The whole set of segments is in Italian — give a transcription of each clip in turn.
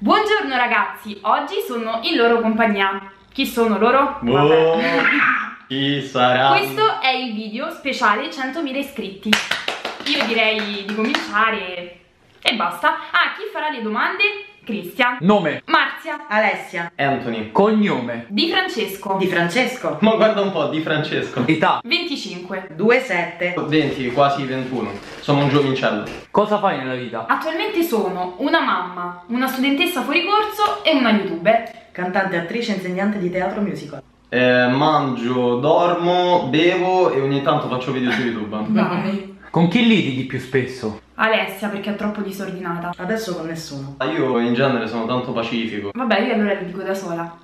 Buongiorno ragazzi, oggi sono in loro compagnia. Chi sono loro? Oh, chi sarà? Questo è il video speciale 100.000 iscritti. Io direi di cominciare e basta. Ah, chi farà le domande? Cristian. Nome. Marzia. Alessia. Anthony. Cognome. Di Francesco. Di Francesco. Ma guarda un po', Di Francesco. Età. 25. 27. 20, quasi 21. Sono un giovincello. Cosa fai nella vita? Attualmente sono una mamma, una studentessa fuori corso e una youtuber. Cantante, attrice, insegnante di teatro musical. Mangio, dormo, bevo e ogni tanto faccio video su YouTube. Vai. Con chi litighi più spesso? Alessia, perché è troppo disordinata. Adesso con nessuno. Io in genere sono tanto pacifico. Vabbè, io allora le dico da sola.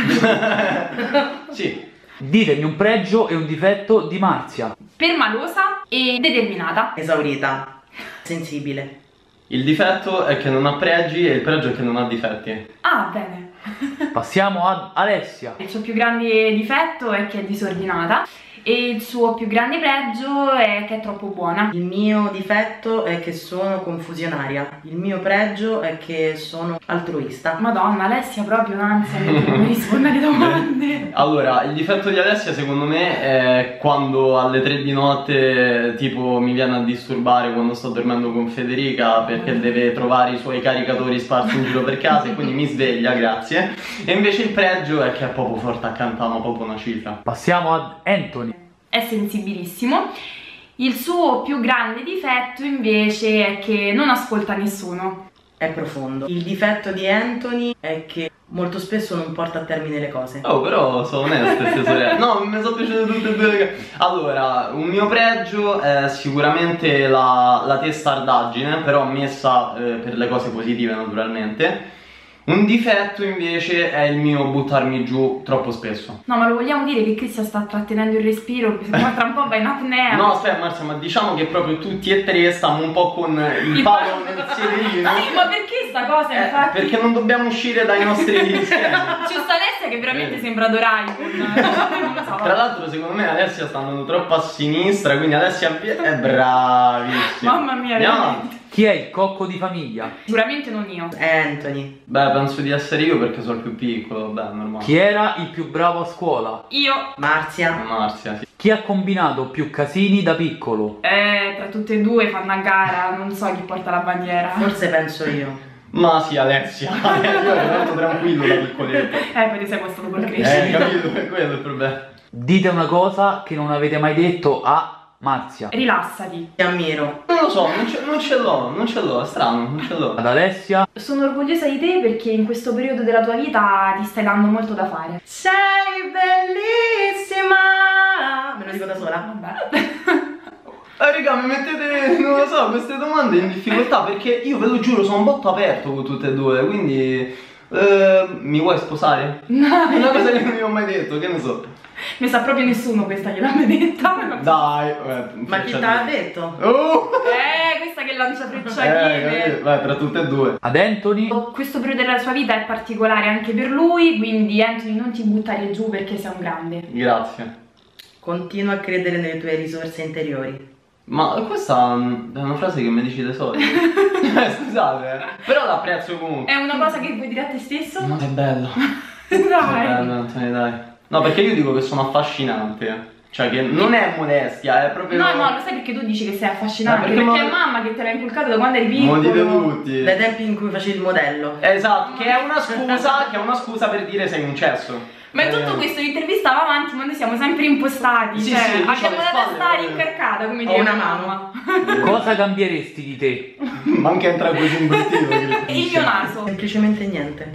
Vabbè. Sì. Ditemi un pregio e un difetto di Marzia. Permalosa e determinata. Esaurita. Sensibile. Il difetto è che non ha pregi e il pregio è che non ha difetti. Ah, bene. Passiamo ad Alessia. Il suo più grande difetto è che è disordinata e il suo più grande pregio è che è troppo buona. Il mio difetto è che sono confusionaria. Il mio pregio è che sono altruista. Madonna, Alessia proprio un'ansia di rispondere alle domande. Allora, il difetto di Alessia secondo me è quando alle 3 di notte tipo mi viene a disturbare quando sto dormendo con Federica perché deve trovare i suoi caricatori sparsi in giro per casa e quindi mi sveglia, grazie. E invece il pregio è che è proprio forte accanto a proprio una cifra. Passiamo ad Anthony. È sensibilissimo. Il suo più grande difetto invece è che non ascolta nessuno. È profondo. Il difetto di Anthony è che molto spesso non porta a termine le cose. Oh, però sono oneste queste sorelle. No, mi sono piaciute tutte e due. Allora, un mio pregio è sicuramente la testardaggine, però messa per le cose positive naturalmente. Un difetto invece è il mio buttarmi giù troppo spesso. No, ma lo vogliamo dire che Cristian sta trattenendo il respiro perché sennò tra un po' va in apnea. No, aspetta Marzia, ma diciamo che proprio tutti e tre stiamo un po' con il palo nel sederino. Sì, ma perché sta cosa infatti? Perché non dobbiamo uscire dai nostri schemi. C'è sta Alessia che veramente sembra Doraemon. Non lo so. Tra l'altro secondo me Alessia sta andando troppo a sinistra, quindi Alessia è bravissima. Mamma mia, Andiamo veramente. avanti. Chi è il cocco di famiglia? Sicuramente non io. È Anthony. Beh, penso di essere io perché sono il più piccolo, beh, normale. Chi era il più bravo a scuola? Io. Marzia. Marzia, sì. Chi ha combinato più casini da piccolo? Tra tutte e due fanno a gara, non so chi porta la bandiera. Forse penso io. Ma sì, Alessia. Io ero tanto tranquillo da piccoletto. Poi ti sei postato col crescere. Capito, è quello il problema. Dite una cosa che non avete mai detto a Marzia. Rilassati. Ti ammiro. Non lo so, non ce l'ho, è strano, non ce l'ho. Ad Alessia. Sono orgogliosa di te perché in questo periodo della tua vita ti stai dando molto da fare. Sei bellissima. Me lo dico da sola. Vabbè. Raga, mi mettete, non lo so, queste domande in difficoltà perché io ve lo giuro sono un botto aperto con tutte e due, quindi mi vuoi sposare? No. È una cosa che non vi ho mai detto, che ne so. Mi sa proprio nessuno questa gliel'ha mai detta. Dai, Ma chi te l'ha detto? Oh! Questa che lancia frecciatine. Capito? Vai, tra tutte e due. Ad Anthony. Questo periodo della sua vita è particolare anche per lui, quindi Anthony non ti buttare giù perché sei un grande. Grazie. Continua a credere nelle tue risorse interiori. Ma questa è una frase che mi dici da soli. Scusate, però l'apprezzo comunque. È una cosa che vuoi dire a te stesso? Ma è bello. È Dai. bello, Anthony, dai. No, perché io dico che sono affascinante. Cioè che non è modestia, è proprio... No, lo sai perché tu dici che sei affascinante? perché Perché è mamma che te l'ha inculcato da quando eri piccolo. Lo dite tutti. Dai tempi in cui facevi il modello. Esatto, che è una scusa per dire sei un cesso. Ma è tutto questo, l'intervista va avanti, ma noi siamo sempre impostati. Sì, cioè, sì, io c'ho abbiamo le la spalle, testa incarcata, come Ho dire una mamma. Cosa cambieresti di te? Ma anche entra così imbrutito. E il mio naso. Semplicemente niente.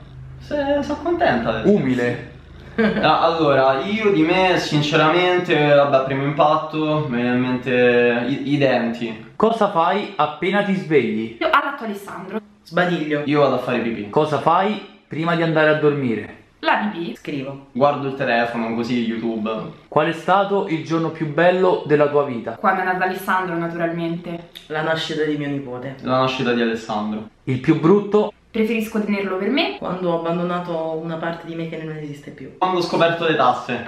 Sono contenta adesso. Umile. Allora, io di me sinceramente, vabbè, primo impatto, mi viene in mente i denti. Cosa fai appena ti svegli? Io adatto Alessandro. Sbadiglio. Io vado a fare pipì. Cosa fai prima di andare a dormire? La pipì. Scrivo. Guardo il telefono, così YouTube. Qual è stato il giorno più bello della tua vita? Quando è nato Alessandro, naturalmente. La nascita di mio nipote. La nascita di Alessandro. Il più brutto? Preferisco tenerlo per me. Quando ho abbandonato una parte di me che non esiste più. Quando ho scoperto le tasse.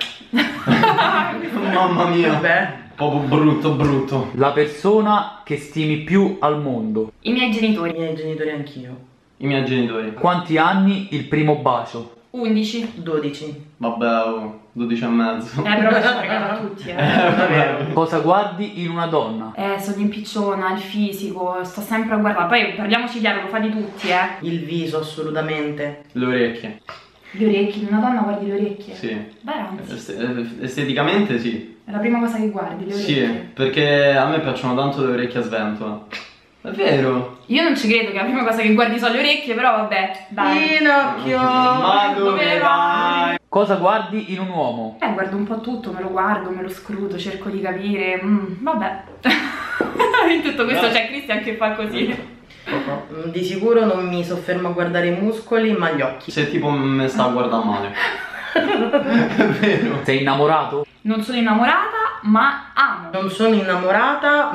Mamma mia. Vabbè. Proprio brutto, brutto. La persona che stimi più al mondo? I miei I genitori. miei genitori anch'io. I miei genitori. Quanti anni il primo bacio? 11. 12. Vabbè, 12 e mezzo. Però mi sono fregata a tutti, Cosa guardi in una donna? sono impicciona, il fisico, sto sempre a guardare. Poi parliamoci chiaro, lo fa di tutti, Il viso, assolutamente. Le orecchie. Le orecchie, in una donna guardi le orecchie? Sì. Beh, anzi, Esteticamente sì. è la prima cosa che guardi, le orecchie. Sì, perché a me piacciono tanto le orecchie a sventola. È vero. Io non ci credo che la prima cosa che guardi sono le orecchie, però vabbè, dai. Pinocchio! Ma dove vai? Cosa guardi in un uomo? Guardo un po' tutto, me lo guardo, me lo scruto, cerco di capire. Vabbè. In tutto questo c'è Christian che fa così. Di sicuro non mi soffermo a guardare i muscoli, ma gli occhi. Se tipo mi sta a guardare male. È vero. Sei innamorato? Non sono innamorata, ma amo. Non sono innamorata,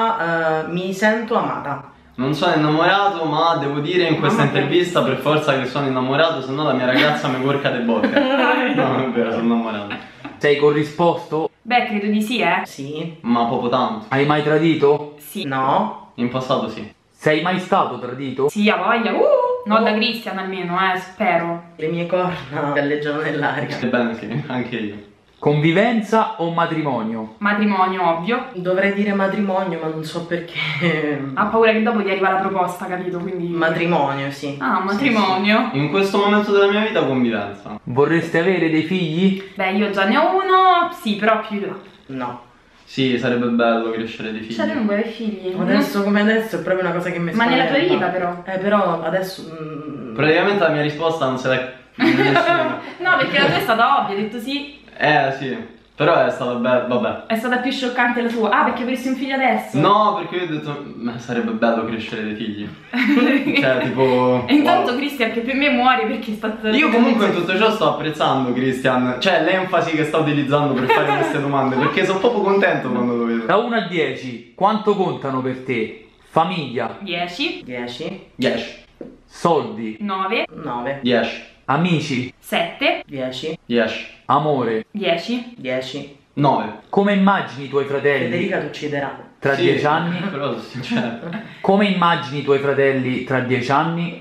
ma mi sento amata. Non sono innamorato, ma devo dire in questa intervista per forza che sono innamorato, se no la mia ragazza mi porca de bocca. No, è vero, sono innamorato. Sei corrisposto? Beh, credo di sì, Sì. Ma proprio tanto. Hai mai tradito? Sì. No. In passato sì. Sei mai stato tradito? Sì, ha voglia. No, da Christian almeno, spero. Le mie corna galleggiano nell'aria. Ebbene sì, anche io. Convivenza o matrimonio? Matrimonio, ovvio. Dovrei dire matrimonio, ma non so perché. Ha paura che dopo gli arriva la proposta, capito? Quindi... Matrimonio, sì. Ah, matrimonio. In questo momento della mia vita convivenza. Vorresti avere dei figli? Beh, io già ne ho uno, sì, però più in là. No. Sì, sarebbe bello crescere dei figli. Cioè, tu non vuoi avere figli? Adesso come adesso è proprio una cosa che mi Ma nella tua spaventa. vita, però. Però adesso. Praticamente la mia risposta non se l'è nessuno. No, perché la tua è stata ovvia, hai detto sì. Sì. Però è stata bella, vabbè. È stata più scioccante la tua. Ah, perché avresti un figlio adesso? No, perché io ho detto, ma sarebbe bello crescere dei figli. Cioè, tipo... E intanto wow. Christian che per me muore perché è stato... Io comunque in tutto ciò sto apprezzando Christian, cioè l'enfasi che sta utilizzando per fare queste domande, perché sono proprio contento quando lo vedo. Da 1 a 10, quanto contano per te? Famiglia, 10, 10, 10, soldi, 9, 9, 10, amici, 7, 10, 10, amore. 10. 10. 9. Come immagini i tuoi fratelli Federica ti ucciderà. tra Sì, 10 anni? Però sono sincero. Come immagini i tuoi fratelli tra 10 anni?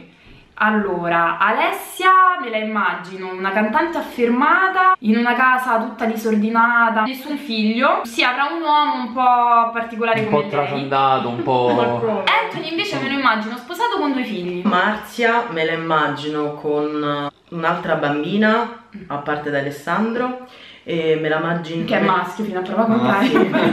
Allora, Alessia me la immagino una cantante affermata in una casa tutta disordinata, nessun figlio. Sì, avrà un uomo un po' particolare Un come po' lei. trasandato, un po'... Anthony invece me lo immagino sposato con 2 figli. Marzia me la immagino con un'altra bambina, a parte da Alessandro, e me la immagino... Che è maschio fino a prova contraria.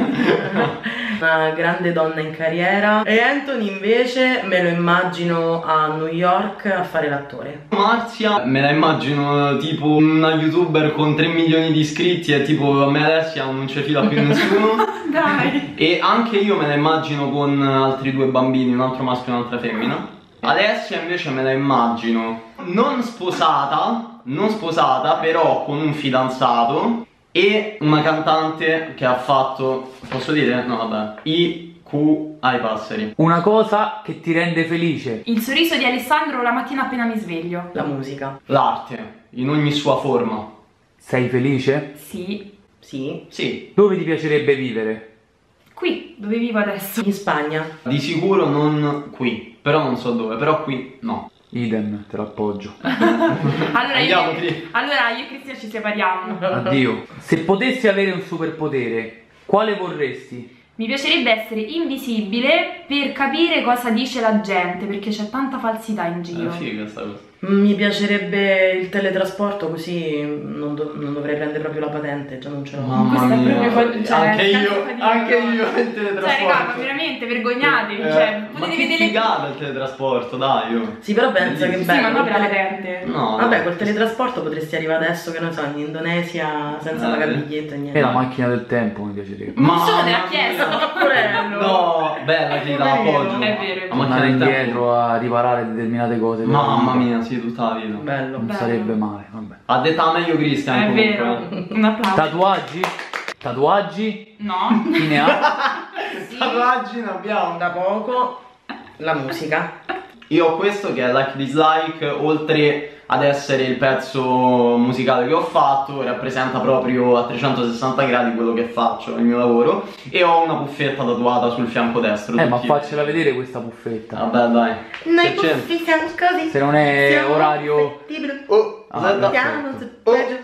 Sì. Una grande donna in carriera. E Anthony invece me lo immagino a New York a fare l'attore. Marzia me la immagino tipo una youtuber con 3 milioni di iscritti e tipo a me Alessia non ci fila più nessuno. Dai. E anche io me la immagino con altri 2 bambini, un altro maschio e un'altra femmina. Alessia invece me la immagino non sposata, però con un fidanzato e una cantante che ha fatto, posso dire? No vabbè, IQ ai passeri. Una cosa che ti rende felice. Il sorriso di Alessandro la mattina appena mi sveglio. La musica. L'arte, in ogni sua forma. Sei felice? Sì. Sì. Sì, Dove ti piacerebbe vivere? Qui, dove vivo adesso. In Spagna. di sicuro non qui, però non so dove, però qui no. Idem, te lo appoggio. Allora Andiamo, io, Cri. allora io e Cristian ci separiamo. Addio. Se potessi avere un superpotere, quale vorresti? Mi piacerebbe essere invisibile per capire cosa dice la gente, perché c'è tanta falsità in È giro. figa sta cosa. Mi piacerebbe il teletrasporto, così non dovrei prendere proprio la patente, già non ce l'ho. Mamma Questa è mia, proprio cioè, anche io il Cioè, teletrasporto. raga, ma veramente vergognatevi, cioè, ma potete che vedere... figata il teletrasporto, dai, io. Sì, però pensa che Sì, bello. ma non col per la tele- patente. No. Vabbè, col teletrasporto potresti arrivare adesso, che ne so, in Indonesia senza pagare il biglietto e niente. E la macchina del tempo mi piacerebbe. Nessuno te l'ha Mamma chiesto. mia. Porello. No, bella che la appoggio. È vero. La macchina Andare del tempo. indietro a riparare determinate cose. Mamma mia, sì, tutta la vita. Bello. Non sarebbe male, vabbè. Ha detta meglio Christian È comunque. vero. Un applauso. Tatuaggi? Tatuaggi? No. Chi ne ha? Sì. Tatuaggi ne abbiamo. Da poco la musica. Io ho questo che è Like Dislike, oltre ad essere il pezzo musicale che ho fatto, rappresenta proprio a 360 gradi quello che faccio, il mio lavoro, e ho una puffetta tatuata sul fianco destro. Ma faccela vedere questa puffetta. Vabbè, dai. Noi puffi siamo così. Se non è siamo orario... perfettibili. Aspetta. Siamo sul peggio.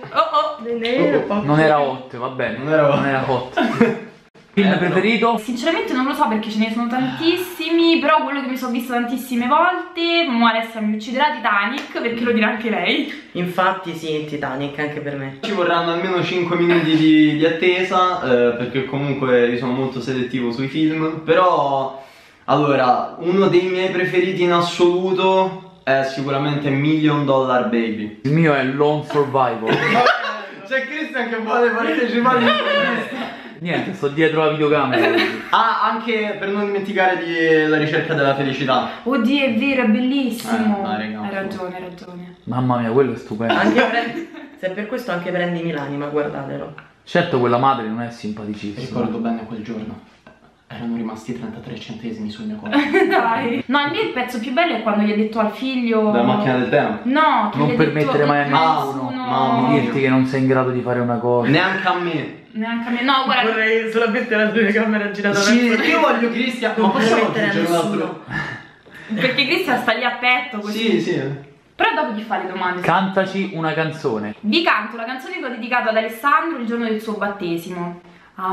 Non era hot, va bene. Non era hot. Film preferito? Sinceramente non lo so perché ce ne sono tantissimi, però quello che mi sono vista tantissime volte, Alessia mi ucciderà, Titanic, perché lo dirà anche lei. Infatti sì, Titanic anche per me. Ci vorranno almeno 5 minuti di attesa, perché comunque io sono molto selettivo sui film. Però, allora, uno dei miei preferiti in assoluto è sicuramente $1 Million Baby. Il mio è Lone Survival. C'è Christian che vuole partecipare in questa. Niente, sto dietro la videocamera. Ah, anche per non dimenticare La ricerca della felicità. Oddio, è vero, è bellissimo. Raga, hai ragione. Mamma mia, quello è stupendo. Se per questo anche Prendimi l'anima, guardatelo. Certo, quella madre non è simpaticissima. Ricordo bene quel giorno. Erano rimasti 33 centesimi sul mio conto. Dai. No, il mio il pezzo più bello è quando gli ha detto al figlio... Della macchina del tempo. No, che Non gli ha permettere detto, mai a nessuno... nessuno di dirti che non sei in grado di fare una cosa. Neanche a me. Neanche a me. No, guarda... Vorrei solamente la telecamera girata Sì, verso io voglio Christian. Ma Non possiamo permettere a aggiungere un altro? nessuno. Perché Cristian sta lì a petto così. Sì. Però dopo gli fa le domande. Cantaci una canzone. Vi canto la canzone che ho dedicato ad Alessandro il giorno del suo battesimo. A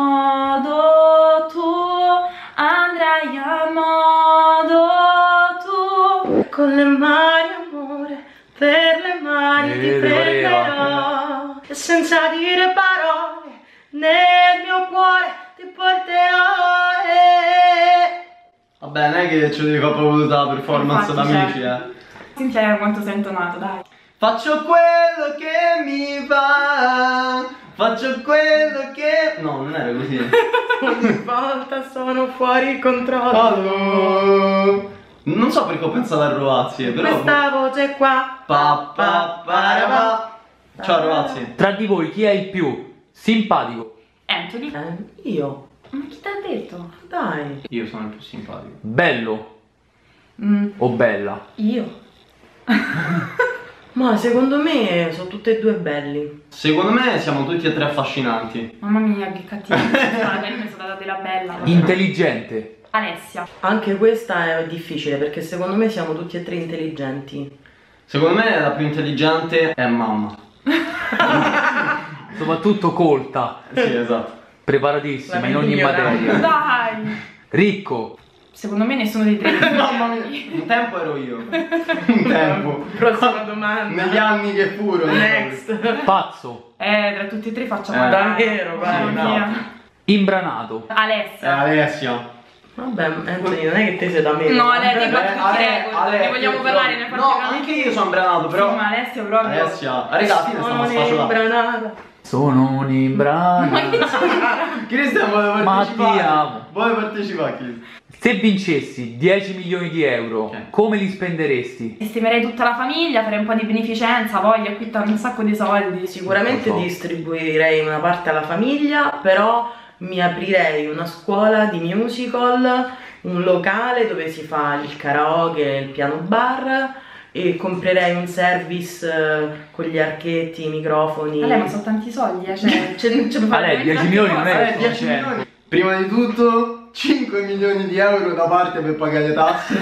modo tuo, andrai a modo tuo. Con le mani amore, per le mani ti prenderò. E senza dire parole, nel mio cuore ti porterò. Vabbè, non è che ci devi fare proprio la performance Infatti, d'amici, certo. Sentiamo quanto sei intonato, dai. Faccio quello che mi va. Faccio quello che... No, non era così. Ogni volta sono fuori controllo. Allora, non so perché ho pensato a Rovazzi, però... Questa voce qua. Ciao Rovazzi. Tra di voi chi è il più simpatico? Anthony? Io. Ma chi ti ha detto? Dai. Io sono il più simpatico. Bello o bella? Io? Ma secondo me sono tutti e due belli. Secondo me siamo tutti e tre affascinanti. Mamma mia, che cattivo. Magari mi sono data della bella. Intelligente. Alessia. Anche questa è difficile perché secondo me siamo tutti e tre intelligenti. Secondo me la più intelligente è mamma. Soprattutto colta. Sì, esatto. Preparatissima La in ogni migliore. materia. Dai. Ricco. Secondo me nessuno dei tre. Mamma mia, un tempo ero io. Un tempo. Prossima domanda. Negli anni che furono. Next. Pazzo. Tra tutti e tre facciamo davvero, Mamma guarda. mia. Imbranato. Alessia. Alessia. Vabbè, Anthony, non è che te sei da me. No, Alessia, ti prego, ne vogliamo parlare nel No, anche io sono imbranato, però. Sì, ma Alessia proprio. Alessia, raga, alla fine stiamo sfacciolando. imbranata. Sono un imbranato. Cristian vuole partecipare. Mattia. Vuole partecipare, Cristian. Se vincessi 10 milioni di euro, Ok. come li spenderesti? Sistemerei tutta la famiglia, farei un po' di beneficenza, poi acquittare un sacco di soldi. Sicuramente Non so. distribuirei una parte alla famiglia, però mi aprirei una scuola di musical, un locale dove si fa il karaoke, il piano bar e comprerei un service con gli archetti, i microfoni. Ma sono tanti soldi, cioè, ce ne fai Vale, veramente 10 tante milioni non cose. è- 10 milioni. Prima di tutto 5 milioni di euro da parte per pagare le tasse.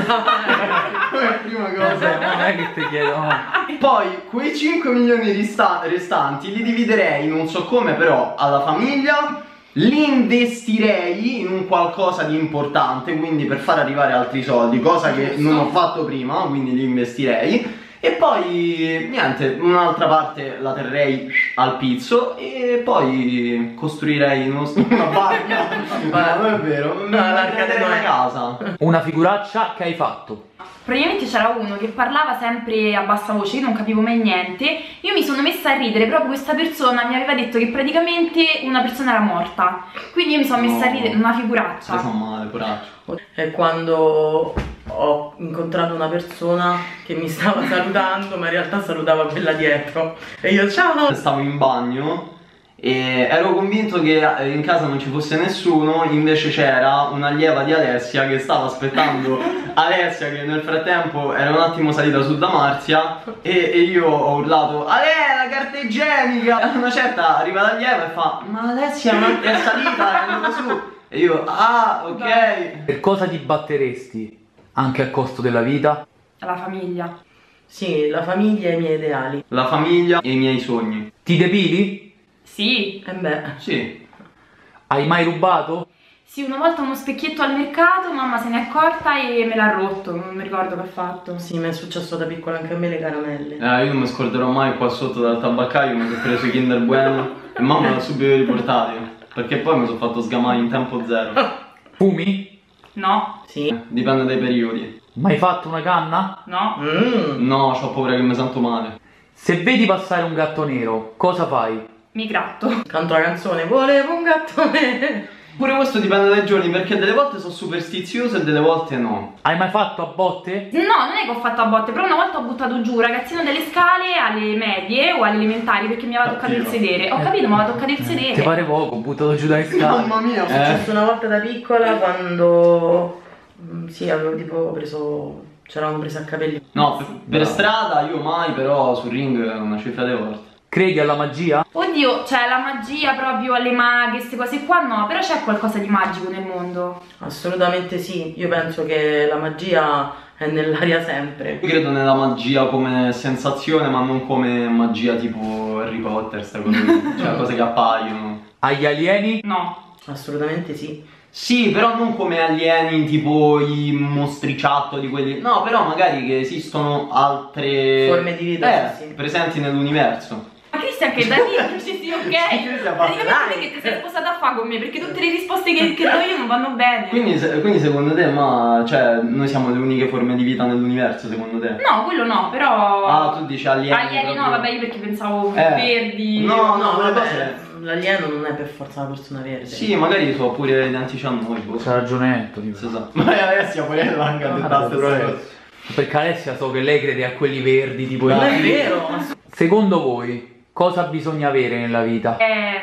Come prima cosa. Non è che ti chiedo. Poi quei 5 milioni restanti li dividerei, non so come, però alla famiglia. Li investirei in un qualcosa di importante, quindi per far arrivare altri soldi, cosa che non ho fatto prima, quindi li investirei. E poi niente, un'altra parte la terrei al pizzo e poi costruirei una barca. Ma non è vero, l'arca di Noè. una casa. Una figuraccia che hai fatto. Praticamente c'era uno che parlava sempre a bassa voce, io non capivo mai niente. Io mi sono messa a ridere, proprio questa persona mi aveva detto che praticamente una persona era morta. Quindi io mi sono messa a ridere, una figuraccia. Preso male, poraccio. È quando ho incontrato una persona che mi stava salutando, ma in realtà salutava quella dietro. E io ciao! Stavo in bagno e ero convinto che in casa non ci fosse nessuno, invece c'era un'allieva di Alessia che stava aspettando Alessia, che nel frattempo era un attimo salita su da Marzia, e io ho urlato Ale, la carta igienica! A una certa arriva l'allieva e fa ma Alessia è salita, è andata su, e io ah ok. Per cosa ti batteresti anche a costo della vita? La famiglia. Sì, la famiglia e i miei ideali. La famiglia e i miei sogni. Ti depili? Sì. E beh, Sì. Hai mai rubato? Sì, una volta uno specchietto al mercato, mamma se n'è accorta e me l'ha rotto, non mi ricordo che ha fatto. sì, mi è successo da piccola anche a me le caramelle. Io non mi scorderò mai qua sotto dal tabaccaio, mi sono preso i Kinder Bueno e mamma l'ha subito riportati, perché poi mi sono fatto sgamare in tempo zero. Fumi? No, Sì. Dipende dai periodi. Mai fatto una canna? no. No, ho paura che mi sento male. Se vedi passare un gatto nero, cosa fai? Mi gratto. Canto la canzone, volevo un gattone. Pure questo dipende dai giorni, perché delle volte sono superstizioso e delle volte no. Hai mai fatto a botte? No, non è che ho fatto a botte, però una volta ho buttato giù un ragazzino delle scale alle medie o alle elementari perché mi aveva toccato il sedere. Ho capito, mi aveva toccato il sedere. Ti pare poco, buttato giù dalle scale. Mamma mia! È successo una volta da piccola quando sì, avevo tipo preso, c'eravamo presi a capelli. No, per strada io mai, però sul ring una cifra di volte. Credi alla magia? Oddio, cioè la magia proprio, alle maghe, queste cose qua no, però c'è qualcosa di magico nel mondo. Assolutamente sì, io penso che la magia è nell'aria sempre. Io credo nella magia come sensazione, ma non come magia tipo Harry Potter, sta cosa, cioè cose che appaiono. Agli alieni? No. Assolutamente sì. Sì, però non come alieni tipo i mostriciattoli, quelli. No, però magari che esistono altre Forme di vita, sì, sì. presenti nell'universo. Ma Cristian che da lì, sì, ok. Cristian fa- Praticamente che ti sei sposata a fa con me, perché tutte le risposte che do io non vanno bene. Quindi secondo te, ma cioè, noi siamo le uniche forme di vita nell'universo, secondo te? No, quello no, però. Ah, tu dici alieni. Alieni no, proprio. vabbè, io perché pensavo Eh. verdi. No, No, quelle vabbè, cose- l'alieno non è per forza una persona verde. Sì, magari sono pure identici a noi, boh. C'ha ragione Anthony. Si sa. Ma Alessia pure l'anga Ah, la stessa pure- cosa. Perché Alessia so che lei crede a quelli verdi tipo Non i- è vero. Secondo voi cosa bisogna avere nella vita?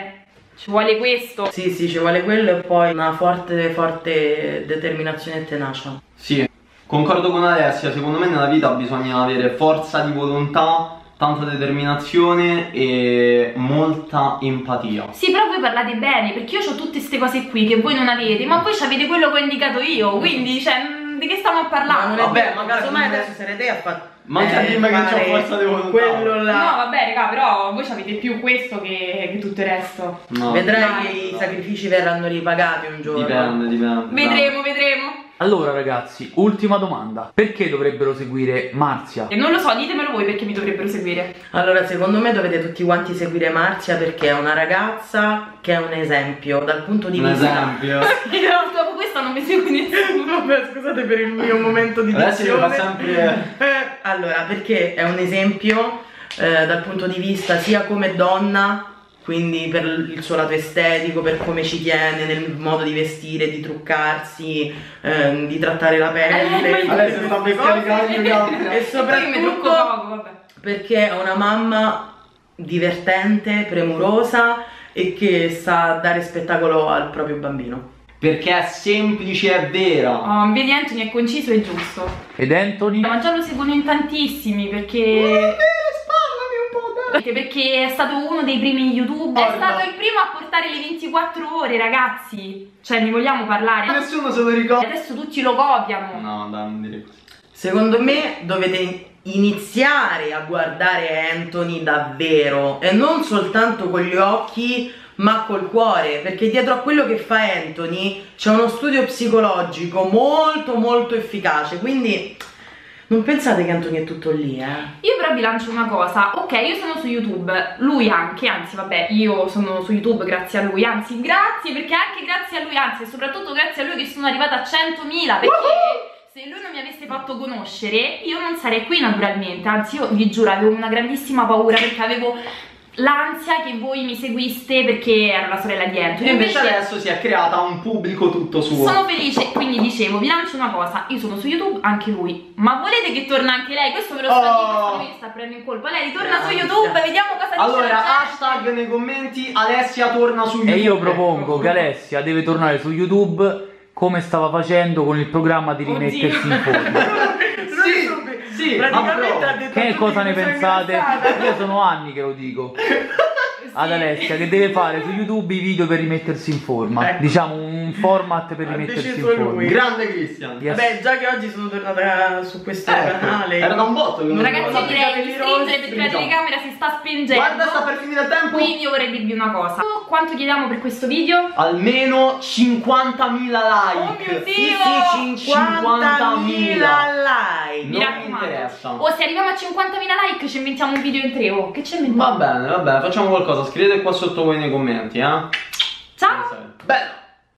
Ci vuole questo. Sì, sì, ci vuole quello e poi una forte, forte determinazione e tenacia. Sì, concordo con Alessia, secondo me nella vita bisogna avere forza di volontà, tanta determinazione e molta empatia. Sì, però voi parlate bene, perché io ho tutte queste cose qui che voi non avete, ma voi avete quello che ho indicato io, quindi, cioè, di che stiamo a Ma parlare? non è Vabbè, vero, magari casomai non- adesso sarete te a fare. Ma anche a dirmi che c'ho forza di volontà. Quello là. No, vabbè, raga, però voi avete più questo che tutto il resto. No, Vedrai Dai. che i sacrifici verranno ripagati un giorno. dipende. Vedremo, vedremo. Allora ragazzi, ultima domanda. Perché dovrebbero seguire Marzia? E non lo so, ditemelo voi perché mi dovrebbero seguire. Allora, secondo me dovete tutti quanti seguire Marzia perché è una ragazza che è un esempio dal punto di Un vista. esempio. Dopo questo non mi segue nessuno. Vabbè, scusate per il mio momento di Adesso io fa dizione. sempre. Allora, perché è un esempio dal punto di vista sia come donna, quindi per il suo lato estetico, per come ci tiene nel modo di vestire, di truccarsi, di trattare la pelle. Adesso sta per caricare il mio capo. E Io mi trucco soprattutto poco, vabbè. perché è una mamma divertente, premurosa e che sa dare spettacolo al proprio bambino. Perché è semplice e vera. Oh, vedi Anthony è conciso e giusto. Ed Anthony? Ma già lo seguono in tantissimi perché. Perché è stato uno dei primi YouTube. È stato il primo a portare le 24 ore, ragazzi. Cioè, ne vogliamo parlare? Nessuno se lo ricorda. Adesso tutti lo copiano. No, dai, non dire così. Secondo me dovete iniziare a guardare Anthony davvero e non soltanto con gli occhi ma col cuore, perché dietro a quello che fa Anthony c'è uno studio psicologico molto molto efficace, quindi non pensate che Anthony è tutto lì, Io però vi lancio una cosa. Ok, io sono su YouTube, lui anche, anzi vabbè, io sono su YouTube grazie a lui, anzi grazie, perché anche grazie a lui, anzi e soprattutto grazie a lui che sono arrivata a 100.000, perché se lui non mi avesse fatto conoscere io non sarei qui naturalmente, anzi io vi giuro avevo una grandissima paura perché avevo l'ansia che voi mi seguiste perché ero la sorella di Anthony. E invece adesso si è creata un pubblico tutto suo. Sono felice, quindi dicevo, vi lancio una cosa, io sono su YouTube, anche lui, ma volete che torna anche lei? Questo me lo sta dicendo, questo mi sta prendo in colpa. Lei ritorna su Grazie. YouTube, vediamo cosa dice. Allora, la gente. hashtag nei commenti Alessia torna su YouTube. E io propongo che Alessia deve tornare su YouTube come stava facendo con il programma di rimettersi in forma. Sì, praticamente approvo. ha detto a Che tutti cosa ne mi sono pensate? ingrassata. Io sono anni che lo dico ad Alessia che deve fare su YouTube i video per rimettersi in forma. Ecco. Diciamo un format per Ha rimettersi in deciso forma. lui. Grande Cristian. Yes. Vabbè, già che oggi sono tornata su questo Ecco, canale. era da un botto che non Ragazzi, lo io facevo. direi di stringere perché la Stringiamo. telecamera si sta spingendo. Guarda, sta per finire il tempo. Quindi io vorrei dirvi una cosa. Quanto chiediamo per questo video? Almeno 50.000 Oh like. mio Dio! Sì, 50.000 like. Mi Non raccomando. mi interessa. O se arriviamo a 50.000 like ci inventiamo un video in 3. Oh, che ci inventiamo? Va bene, facciamo qualcosa. Scrivete qua sotto voi nei commenti, eh. Ciao! Bella.